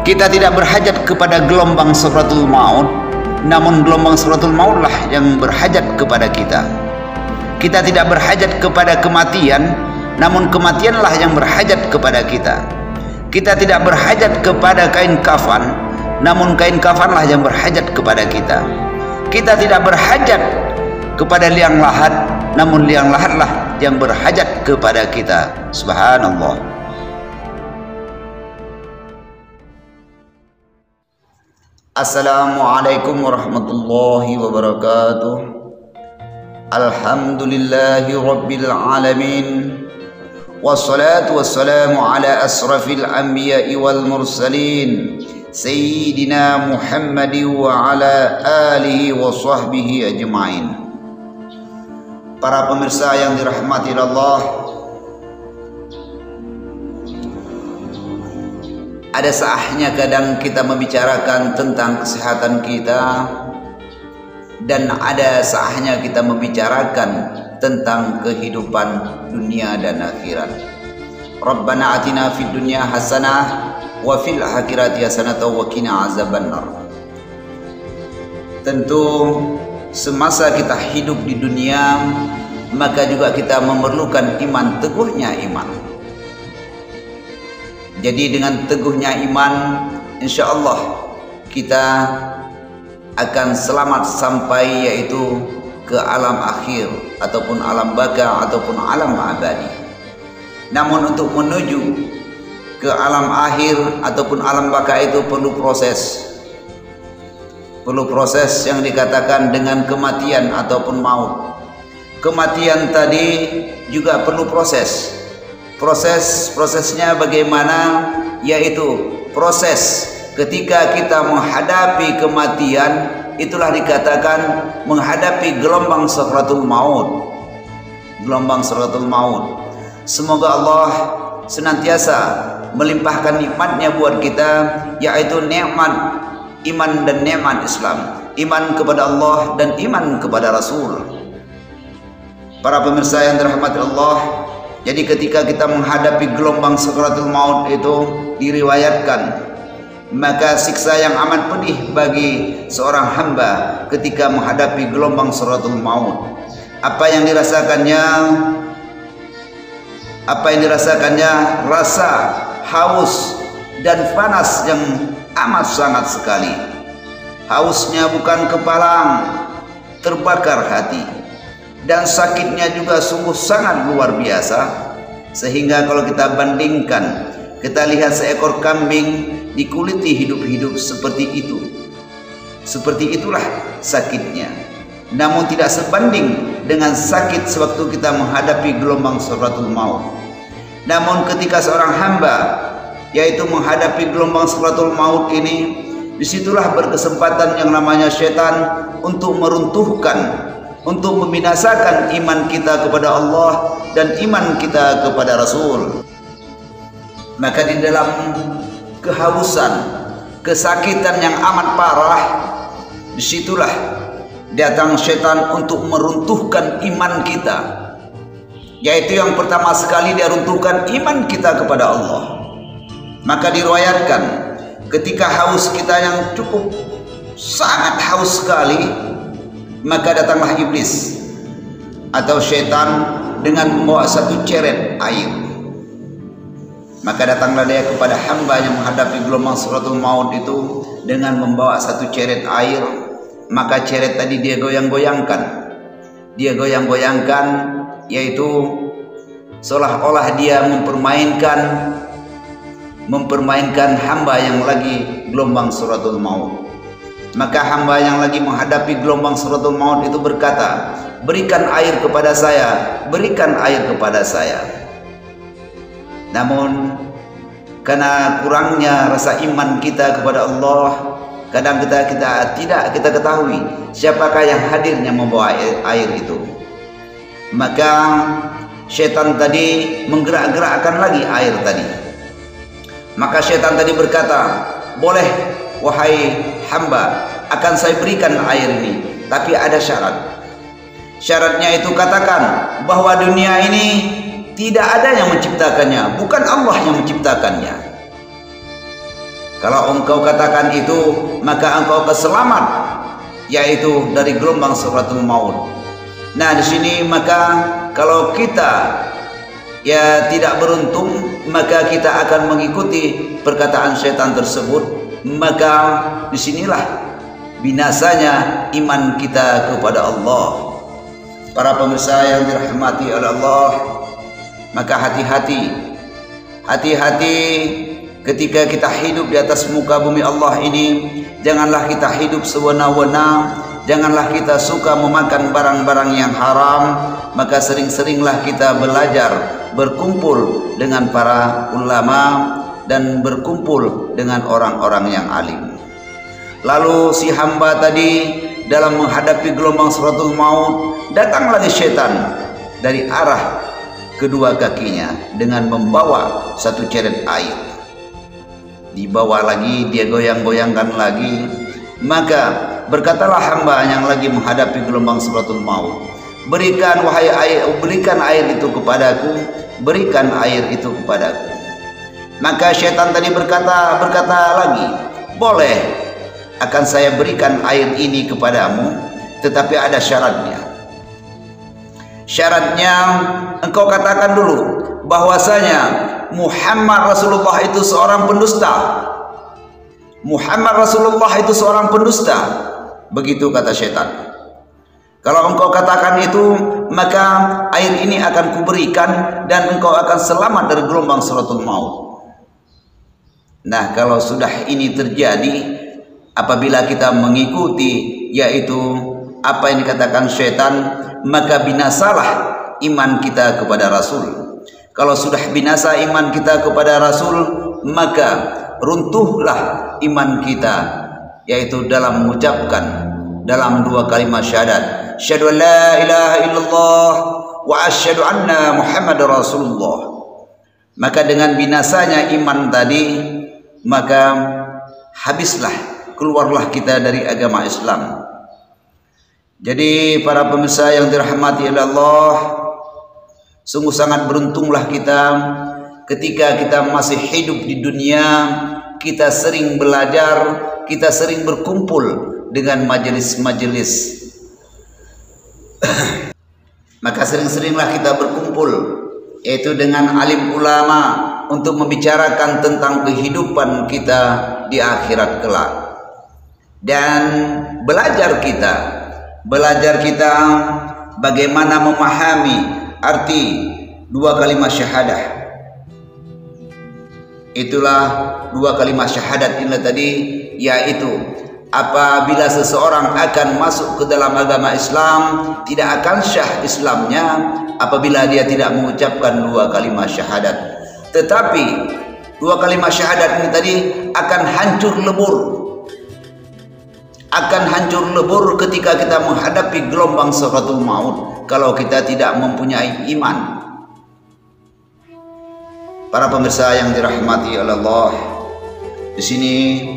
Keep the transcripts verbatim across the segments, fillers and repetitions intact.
Kita tidak berhajat kepada gelombang sakratul maut, namun gelombang sakratul mautlah yang berhajat kepada kita. Kita tidak berhajat kepada kematian, namun kematianlah yang berhajat kepada kita. Kita tidak berhajat kepada kain kafan, namun kain kafanlah yang berhajat kepada kita. Kita tidak berhajat kepada liang lahat, namun liang lahatlah yang berhajat kepada kita. Subhanallah. Assalamualaikum warahmatullahi wabarakatuh. Alhamdulillahi rabbil alamin. Wassalatu wassalamu ala asrafil anbiya'i wal mursalin, Sayyidina Muhammadi wa ala alihi wa sahbihi ajma'in. Para pemirsa yang dirahmati Allah, ada saatnya kadang kita membicarakan tentang kesehatan kita, dan ada saatnya kita membicarakan tentang kehidupan dunia dan akhirat. Rabbana atina fid dunya hasanah wa fil akhirati hasanah wa qina azabannar. Tentu semasa kita hidup di dunia, maka juga kita memerlukan iman, teguhnya iman. Jadi dengan teguhnya iman, insya Allah kita akan selamat sampai yaitu ke alam akhir ataupun alam baka ataupun alam abadi. Namun untuk menuju ke alam akhir ataupun alam baka itu perlu proses. Perlu proses yang dikatakan dengan kematian ataupun maut. Kematian tadi juga perlu proses. Proses prosesnya bagaimana? Yaitu proses ketika kita menghadapi kematian, itulah dikatakan menghadapi gelombang sakratul maut. Gelombang sakratul maut. Semoga Allah senantiasa melimpahkan nikmatnya buat kita, yaitu nikmat iman dan nikmat Islam, iman kepada Allah dan iman kepada Rasul. Para pemirsa yang dirahmati Allah, jadi ketika kita menghadapi gelombang sakratul maut itu diriwayatkan, maka siksa yang amat pedih bagi seorang hamba ketika menghadapi gelombang sakratul maut. Apa yang dirasakannya? Apa yang dirasakannya? Rasa haus dan panas yang amat sangat sekali. Hausnya bukan kepalang, terbakar hati. Dan sakitnya juga sungguh sangat luar biasa. Sehingga kalau kita bandingkan, kita lihat seekor kambing dikuliti hidup-hidup seperti itu. Seperti itulah sakitnya. Namun tidak sebanding dengan sakit sewaktu kita menghadapi gelombang sakratul maut. Namun ketika seorang hamba yaitu menghadapi gelombang sakratul maut ini, disitulah berkesempatan yang namanya setan untuk meruntuhkan, untuk membinasakan iman kita kepada Allah dan iman kita kepada Rasul. Maka di dalam kehausan, kesakitan yang amat parah, disitulah datang setan untuk meruntuhkan iman kita. Yaitu yang pertama sekali dia runtuhkan iman kita kepada Allah. Maka diriwayatkan ketika haus kita yang cukup sangat haus sekali, maka datanglah iblis atau setan dengan membawa satu ceret air. Maka datanglah dia kepada hamba yang menghadapi gelombang sakratul maut itu dengan membawa satu ceret air. Maka ceret tadi dia goyang-goyangkan. Dia goyang-goyangkan, yaitu seolah-olah dia mempermainkan mempermainkan hamba yang lagi gelombang sakratul maut. Maka hamba yang lagi menghadapi gelombang sakratul maut itu berkata, "Berikan air kepada saya, berikan air kepada saya." Namun karena kurangnya rasa iman kita kepada Allah, kadang kita kita tidak kita ketahui siapakah yang hadirnya membawa air, air itu. Maka setan tadi menggerak-gerakkan lagi air tadi. Maka setan tadi berkata, "Boleh wahai hamba, akan saya berikan air ini, tapi ada syarat." Syaratnya itu katakan bahwa dunia ini tidak ada yang menciptakannya, bukan Allah yang menciptakannya. Kalau engkau katakan itu, maka engkau keselamat, yaitu dari gelombang sakratul maut. Nah, di sini maka kalau kita ya tidak beruntung, maka kita akan mengikuti perkataan syaitan tersebut. Maka disinilah binasanya iman kita kepada Allah. Para pemirsa yang dirahmati oleh Allah, maka hati-hati, hati-hati ketika kita hidup di atas muka bumi Allah ini. Janganlah kita hidup sewenang-wenang, janganlah kita suka memakan barang-barang yang haram. Maka sering-seringlah kita belajar, berkumpul dengan para ulama dan berkumpul dengan orang-orang yang alim. Lalu si hamba tadi dalam menghadapi gelombang sakratul maut, datang lagi setan dari arah kedua kakinya dengan membawa satu ceret air. Dibawa lagi, dia goyang-goyangkan lagi. Maka berkatalah hamba yang lagi menghadapi gelombang sakratul maut, berikan wahai air, berikan air itu kepadaku, berikan air itu kepadaku. Maka syaitan tadi berkata berkata lagi, boleh, akan saya berikan air ini kepadamu, tetapi ada syaratnya. Syaratnya engkau katakan dulu bahwasanya Muhammad Rasulullah itu seorang pendusta. Muhammad Rasulullah itu seorang pendusta. Begitu kata syaitan. Kalau engkau katakan itu, maka air ini akan kuberikan dan engkau akan selamat dari gelombang sakratul maut. Nah, kalau sudah ini terjadi, apabila kita mengikuti yaitu apa yang dikatakan syaitan, maka binasalah iman kita kepada Rasul. Kalau sudah binasa iman kita kepada Rasul, maka runtuhlah iman kita, yaitu dalam mengucapkan dalam dua kalimat syahadat, asyhadu an la ilaha illallah wa asyhadu anna Muhammadar Rasulullah. Maka dengan binasanya iman tadi, maka habislah, keluarlah kita dari agama Islam. Jadi para pemirsa yang dirahmati oleh Allah, sungguh sangat beruntunglah kita ketika kita masih hidup di dunia. Kita sering belajar, kita sering berkumpul dengan majelis-majelis. Maka sering-seringlah kita berkumpul, yaitu dengan alim ulama, untuk membicarakan tentang kehidupan kita di akhirat kelak. Dan belajar kita, belajar kita bagaimana memahami arti dua kalimat syahadah. Itulah dua kalimat syahadat ini tadi, yaitu apabila seseorang akan masuk ke dalam agama Islam, tidak akan syah Islamnya apabila dia tidak mengucapkan dua kalimat syahadat. Tetapi dua kalimat syahadat ini tadi akan hancur lebur, akan hancur lebur ketika kita menghadapi gelombang sakratul maut kalau kita tidak mempunyai iman. Para pemirsa yang dirahmati oleh Allah, di sini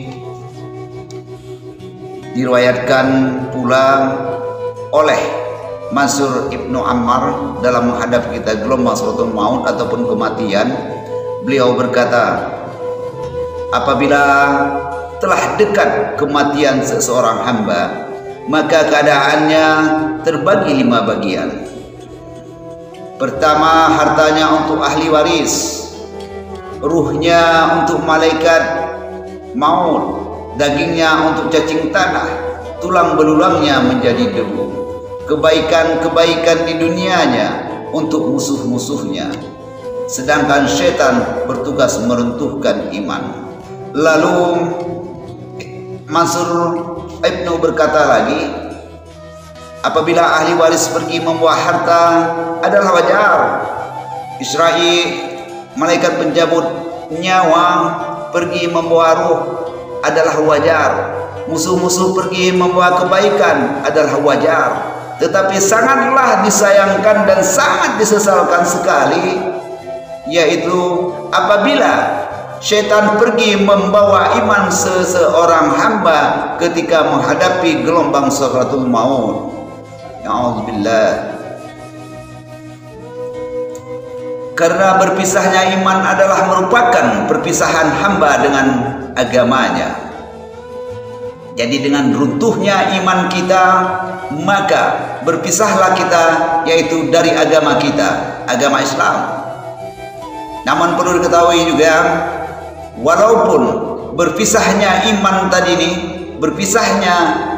diriwayatkan pula oleh Mansur Ibnu Ammar dalam menghadapi kita gelombang sakratul maut ataupun kematian. Beliau berkata, apabila telah dekat kematian seseorang hamba, maka keadaannya terbagi lima bagian. Pertama, hartanya untuk ahli waris, ruhnya untuk malaikat maut, dagingnya untuk cacing tanah, tulang belulangnya menjadi debu, kebaikan-kebaikan di dunianya untuk musuh-musuhnya, sedangkan syaitan bertugas meruntuhkan iman. Lalu Mansur Ibnu berkata lagi, apabila ahli waris pergi membawa harta adalah wajar. Israel, malaikat penjabut nyawa, pergi membawa ruh adalah wajar. Musuh-musuh pergi membawa kebaikan adalah wajar. Tetapi sangatlah disayangkan dan sangat disesalkan sekali, yaitu apabila syaitan pergi membawa iman seseorang hamba ketika menghadapi gelombang sakratul maut. Ya'udzubillah. Karena berpisahnya iman adalah merupakan perpisahan hamba dengan agamanya. Jadi dengan runtuhnya iman kita, maka berpisahlah kita, yaitu dari agama kita, agama Islam. Namun perlu diketahui juga, walaupun berpisahnya iman tadi ini, berpisahnya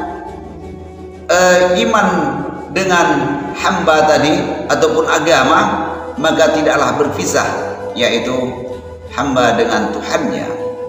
uh, iman dengan hamba tadi ataupun agama, maka tidaklah berpisah, yaitu hamba dengan Tuhannya.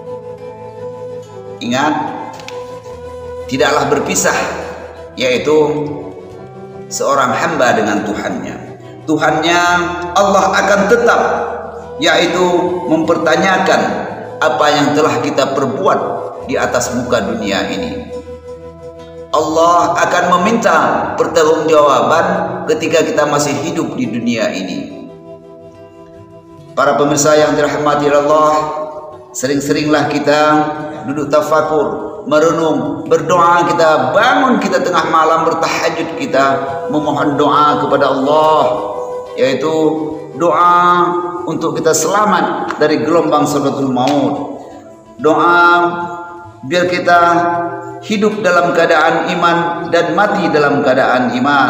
Ingat, tidaklah berpisah, yaitu seorang hamba dengan Tuhannya. Tuhannya Allah akan tetap, yaitu mempertanyakan apa yang telah kita perbuat di atas muka dunia ini. Allah akan meminta pertanggungjawaban ketika kita masih hidup di dunia ini. Para pemirsa yang dirahmati Allah, sering-seringlah kita duduk tafakur, merenung, berdoa, kita bangun, kita tengah malam bertahajud, kita memohon doa kepada Allah, yaitu doa untuk kita selamat dari gelombang sakaratul maut. Doa biar kita hidup dalam keadaan iman dan mati dalam keadaan iman.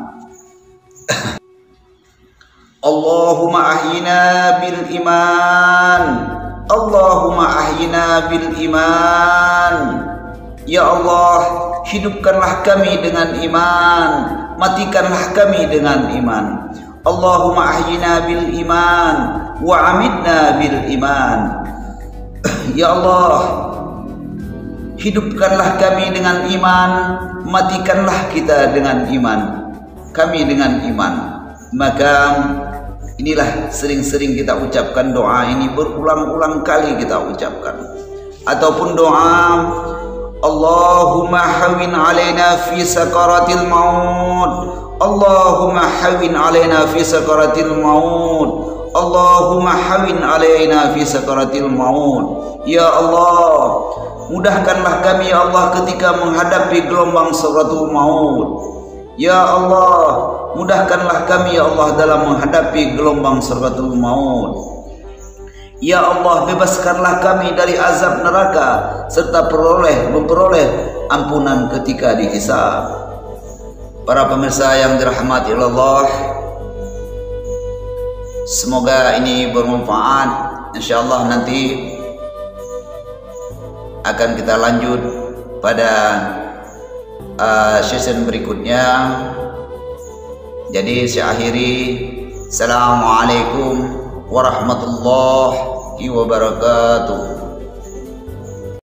Allahumma ahyina bil iman, Allahumma ahyina bil iman. Ya Allah, hidupkanlah kami dengan iman, matikanlah kami dengan iman. Allahumma ahyina bil iman wa amitna bil iman. Ya Allah, hidupkanlah kami dengan iman, matikanlah kita dengan iman, kami dengan iman. Maka inilah sering-sering kita ucapkan doa ini, berulang-ulang kali kita ucapkan. Ataupun doa Allahumma hawin alaina fi sakaratil maut, Allahumma hawin alaina fi sakaratil maut, Allahumma hawin alaina fi sakaratil maut. Ya Allah, mudahkanlah kami ya Allah ketika menghadapi gelombang sakaratul maut. Ya Allah, mudahkanlah kami ya Allah dalam menghadapi gelombang sakaratul maut. Ya Allah, bebaskanlah kami dari azab neraka serta peroleh memperoleh ampunan ketika dihisab. Para pemirsa yang dirahmati Allah, semoga ini bermanfaat. Insyaallah nanti akan kita lanjut pada uh, season berikutnya. Jadi saya akhiri, assalamualaikum warahmatullahi wabarakatuh.